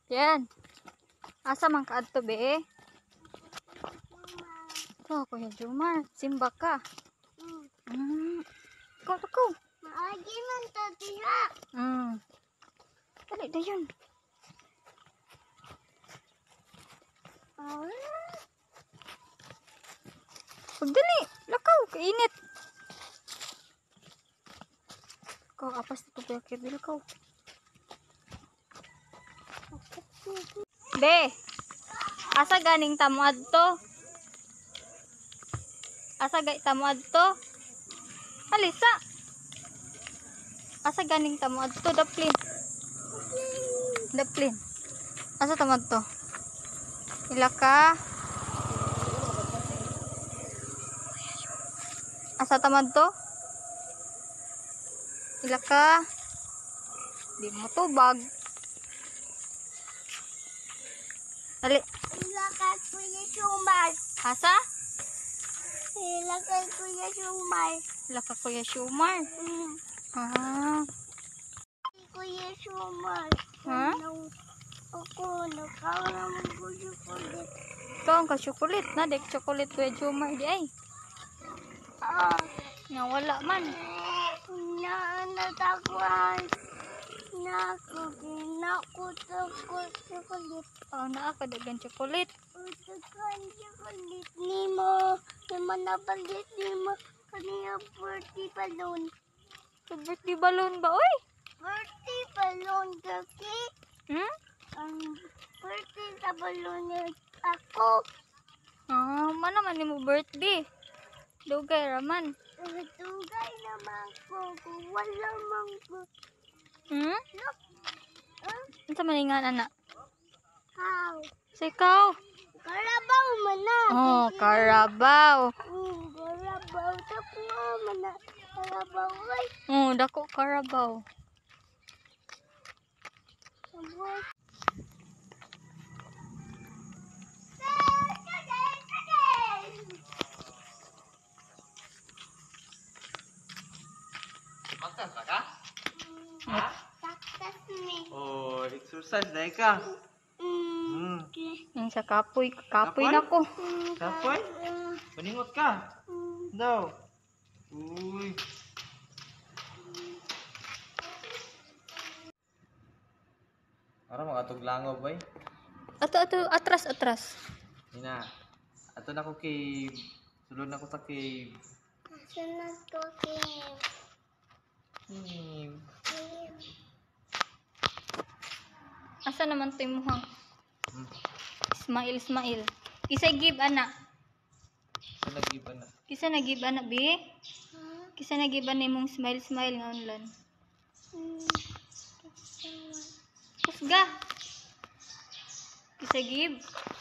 Yan. Asa man ka adto be? To Kuya Jomar, simba ka. Ko. Maagi man to diha. Dali dayon. Pagdali, lakaw, kainit. Kau apas ito piyakit, lakaw. Be, asa ganing tamo adto? Asa gay tamo adto? Alisa. Asa ganing tamo adto? Daplin. Asa tamo adto? Ila ka. Asa tamad to? Ila ka. Di mo tubag. Dali. Ila ka Kuya Jomar. Asa? Ila ka Kuya Jomar. Ila ka Kuya Jomar. Kuya Jomar. Ha? Ako, nakaw ng chocolate. Ito ang ka-chocolate na. Dek chocolate Kuya Jomar di ay. Nawala man. Natakuan. Nakutakot chocolate. Naa ka dagan chocolate. Utakan chocolate ni mo. Naman napalit ni mo. Kanina birthday balloon. Birthday balloon ba? Uy! Birthday balloon ka cake. Ang birthday sa balloon ako. Mana man ni mo birthday? Dugay raman. Tugay naman ko. Wala man ko. Look. Ano maningan anak? How? Sa ikaw? Karabaw man na. Karabaw. Karabaw. Tapuha man na. Karabaw ay. Dako karabaw. Sabot. Makan ka? Ha? Taktas ni. Oh, exercise dahil ka. Yung sa kapoy. Kapoy na ko. Kapoy? Paningot ka? Daw. Uy. Para makatog langob ba? Ato. Atras. Ina. Ato na ko cave. Sulod na ko sa cave. Sunod ko cave. Asa naman to yung muhang? Ismail. Kisa give anak. Sa nag-iba na. Kisa nag-give anak, bi? Kisa nag-give anak mong smile nga unlan. Kusga. Kisa give.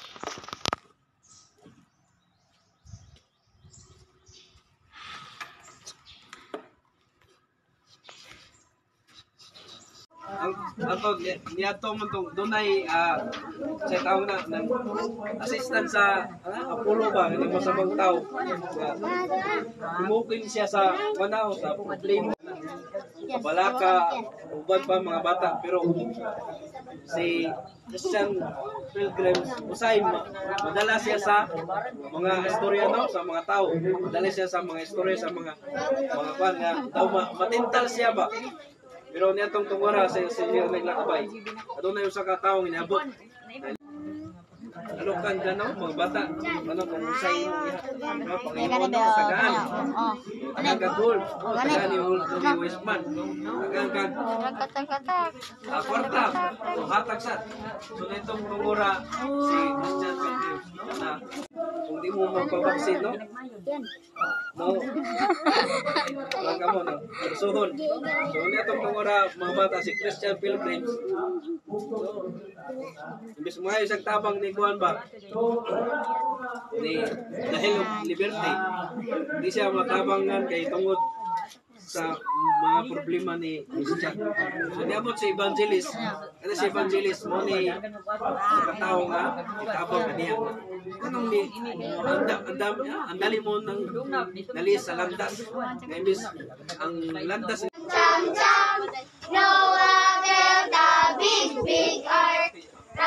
Ato niadto man tong dunay sa tao na ng assistant sa Apollo ba ni mo sa mga tao. Imukin siya sa manaw sa problema Balaka uban pa mga bata pero si Christian Pilgrims usay madala siya sa mga istorya no sa mga tao. Madala siya sa mga istorya sa mga kwan nga tao matintal siya ba. Pero niya tong tungora sa inyo naglakbay. Adunay usa ka tawo inabot. Ano kan gano mga bata ano kung usay mo Panginoon sa gaan. Ang kagul, gaan ni Westman. Ang Katak. kwarta, hatag sa. So nitong tungora si Christian Pilgrims na kung di mo magpabaksin no. No. Lang kamo no. Suhon. So nitong tungora mga bata si Christian Pilgrims. Imbis mo isang tabang ni Juan ba? Ni dahil liberty. Di siya matabangan kay tungod sa mga problema ni Christian. So niabot si evangelist. Ano si evangelist mo ni sa katao nga itabang kaniya. Anong ni ang dali mo nang dali sa landas. Imbis ang landas Cham cham, Noah built a big earth.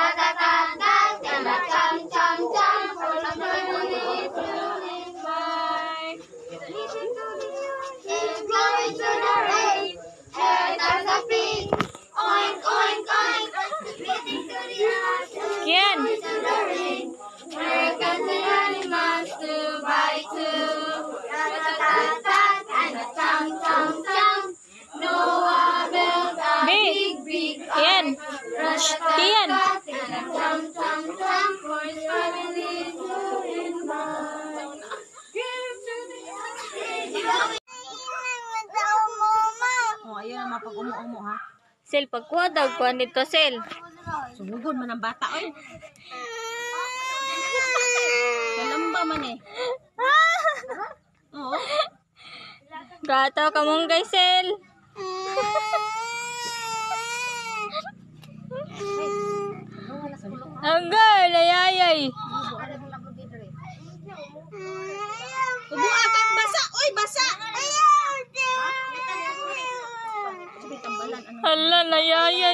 Kian. Oh, ayun ang mapag-umo-umo ha. Sel, pagkuha daw kuha nito, Sel. Sumugod man ang bata oy. Kalamba man eh. Oo. Gato ka mong guys, Sel. Anggal, ayayay. Ubuha kay basa. Oy, basa. Sabi tambalan ano. Hala, ayayay.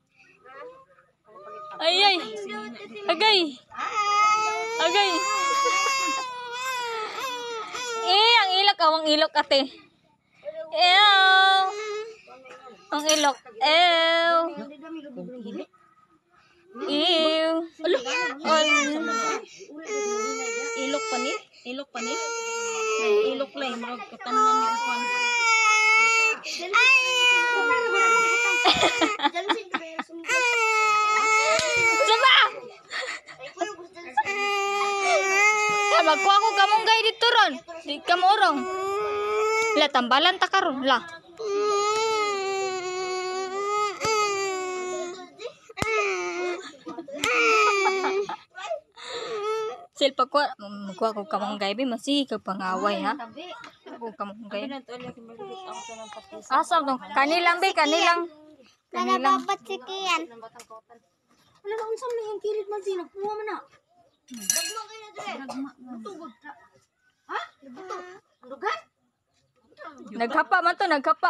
Ayay. Agay. Agay. Ang ilok, ang ilok ate. Ew. Ang ilok. Ew. Ew. Ilok pa ni? Ilok pa ni? Ilok lay murag katamnan ni upan. Sama! Magkuha ko kamong gay dito ron. Di ka mo orong. La, tambalan ta karon. La. Sil, magkuha ko kamong gay. Masih ka pangaway, ha? Ako kamong gay. Asam dong. Kanilang, be. Kanilang. Kanilang. Dapat si Kian. Ano na unsam na yung kilit man sino? Puwa man na. Naghapa man to, naghapa.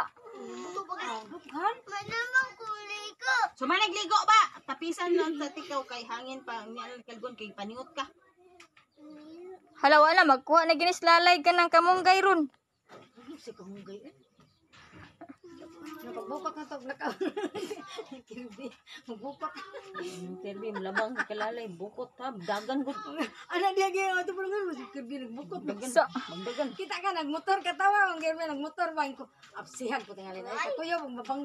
Manamang kulay ko. So man nagligo ba? Tapisan lang sa tikaw kay hangin pa niyan kalgon kay paniot ka. Hala, wala. Magkuha na ginis lalay ka ng kamong gay ron. Si kumugay eh. Pagbupak na to, blackout. Kirby, magbupak. Kirby malabang sa kalalay bukot ha, dagan gud. Anak dia gaya, ito pala nga, si Kirby nagbukot. Sa, Magdagan. Kita ka, nagmotor katawa, ang Kirby nagmotor ba? Ko, apsihan ko tingalin. Ay, kuya, magbabang.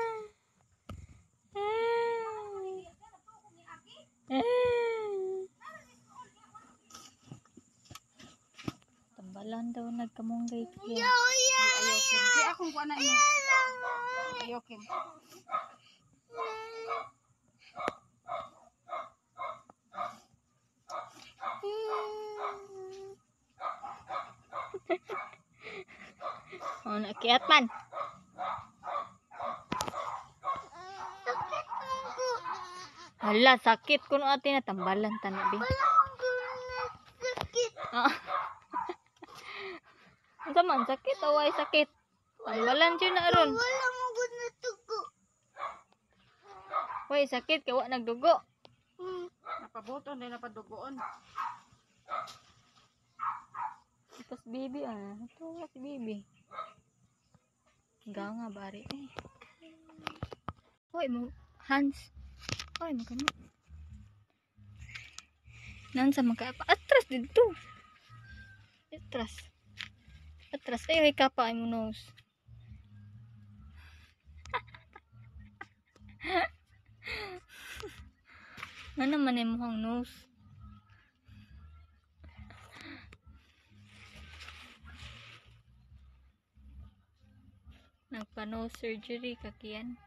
tambalan daw nagkamong gay ko. Hindi akong kuha na ino. Ayokin. Oh, nakiat man. Hala, sakit kuno ate na tambalan tanabi. Ah. Unsa man sakit away sakit. Tambalan jud na ron. Wala mo gud na tugo. Way sakit kay wa nagdugo. Napabuton din napadugoon. Tapos bibi ito nga si bibi. Nga bari eh. Hoy mo Hans. Hoy mo kamo. Nansa maka atras dito. Atras. Atras ay kapa ay mo nose. Ano man ay mukhang nose? Nagpa-nose surgery kakiyan.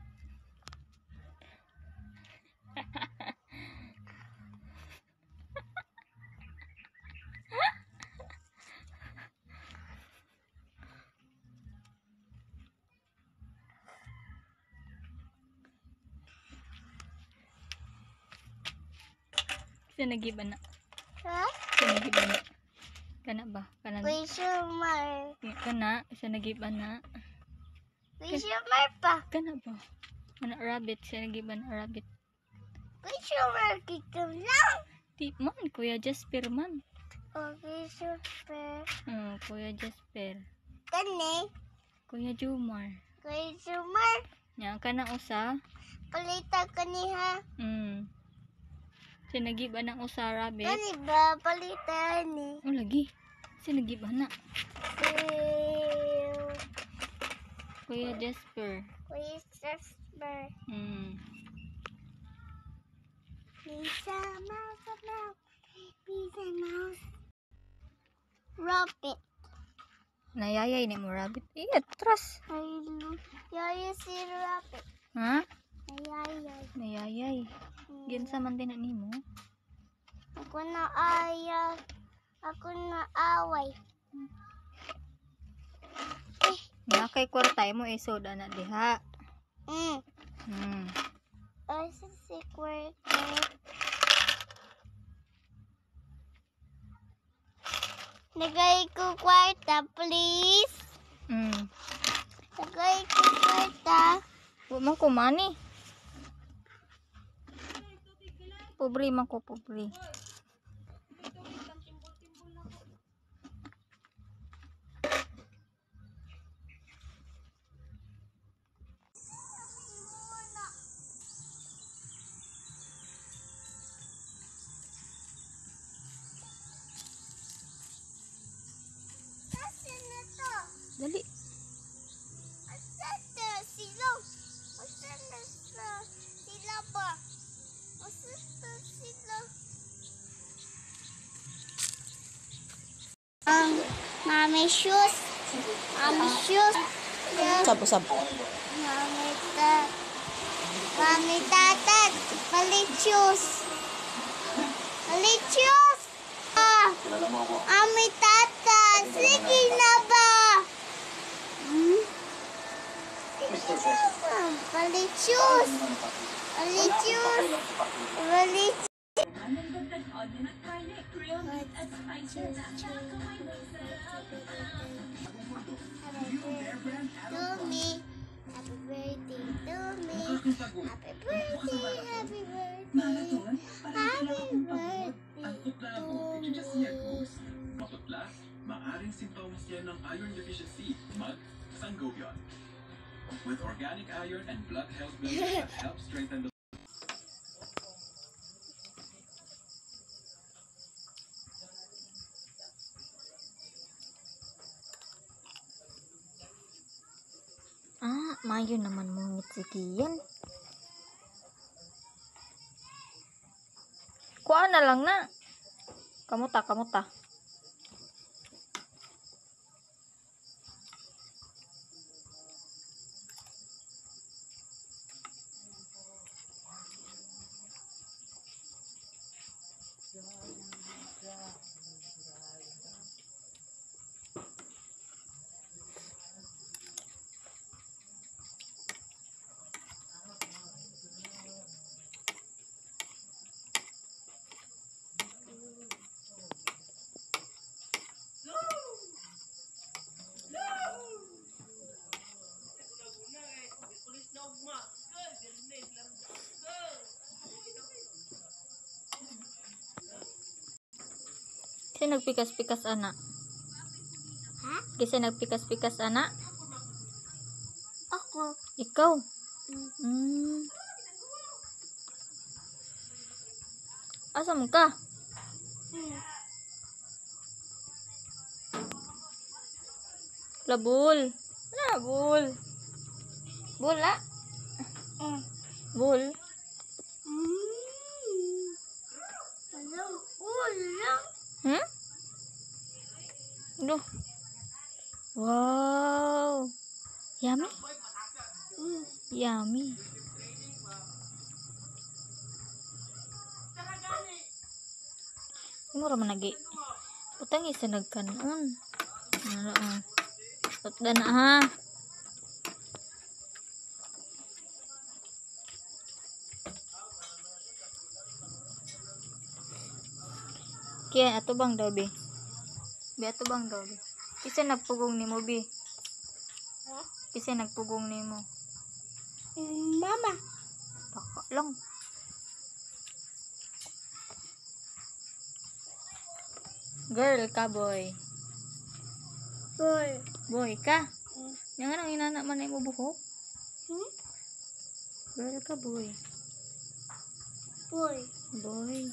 Isa nagiba na. Ha? Isa nagiba na. Kana ba? Kana Kuy Sumar. kana isa nagiba na. Kuy Sumar pa. Kana ba? Kana rabbit isa nagiba na rabbit. Kuy Sumar kikam lang. Di man Kuya Jasper man. Okay, super. Kuya Jasper. Kani, Kuya Jumar. Kuy Sumar. Nya kana usa. Palita kaniha. Sinagiba ng usa rabbit. Kani ba palita ni? Oh lagi. Sinagiba na. Kuya Jasper. Kuy Jasper. Pizza mouse. Pizza mouse. Rabbit. Nayayay ni mo rabbit. Atras. Yaya si rabbit. Ha? Yaya. Nayayay. Ginsa man din na nimo. Ako na ayaw. Ako na away. Nakay kwartay mo soda na diha. Asa si kwarta. Lagay ko kwarta, please. Lagay ko kwarta. Huwag man ko money. Pobre man ko, pobre. Asan na to? Dali. Asan na sila? Asan na sila ba? Asan na sila? Mami shoes. Mami shoes. Sab. Mami tatat. Palit shoes. Palit shoes. Mami tatat. Sige na ba? Palit shoes. Palit shoes. Palit to me. Happy birthday to me. Happy birthday, happy birthday. Happy birthday to me. Maputlas, maaring simptomas yan ng iron deficiency, Sangobion. With organic iron and blood health builders that help strengthen the Mayo naman mungit si Kian. Kuha na lang na. Kamuta. Kasi nagpikas-pikas anak. Ha? Kasi nagpikas-pikas anak. Ako. Ikaw. Asa mo ka? Labul. Bula. Bul. Duh. Wow. Yummy. Yummy. Mura man lagi. Putang isa nagkanon. Putda na ha. Kaya ato bang daw be? Ato bang daw be? Kisa nagpugong nimo be? Kisa nagpugong nimo? Mama. Baka lang. Girl ka boy? Boy. Boy ka? Yang anong inana man ay mo buhok? Girl ka boy? Boy. Boy.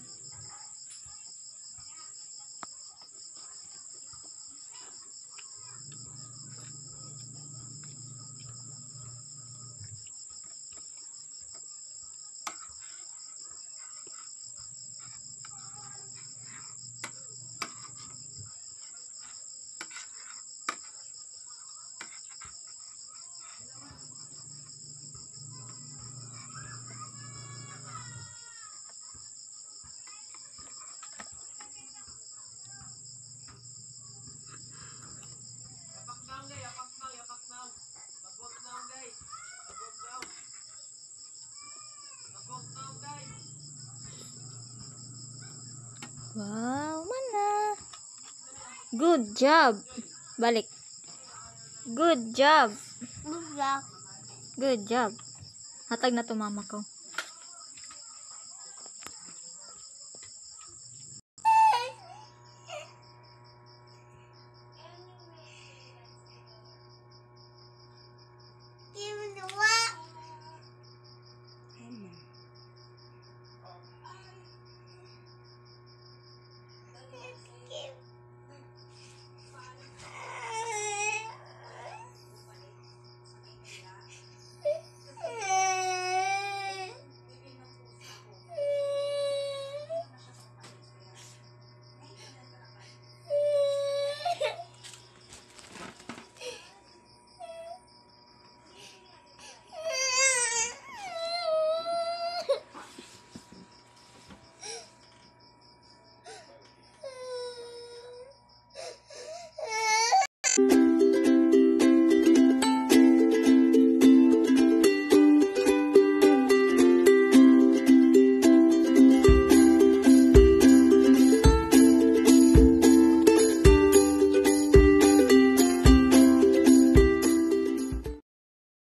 Wow, mana? Good job. Balik. Good job. Bugak. Good job. Hatag na to mama ko. Give me the what? Give